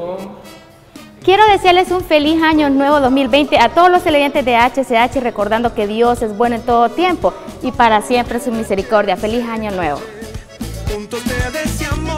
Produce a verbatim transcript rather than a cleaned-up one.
Quiero desearles un feliz año nuevo dos mil veinte a todos los televidentes de H C H, recordando que Dios es bueno en todo tiempo y para siempre su misericordia. Feliz año nuevo. Juntos te deseamos.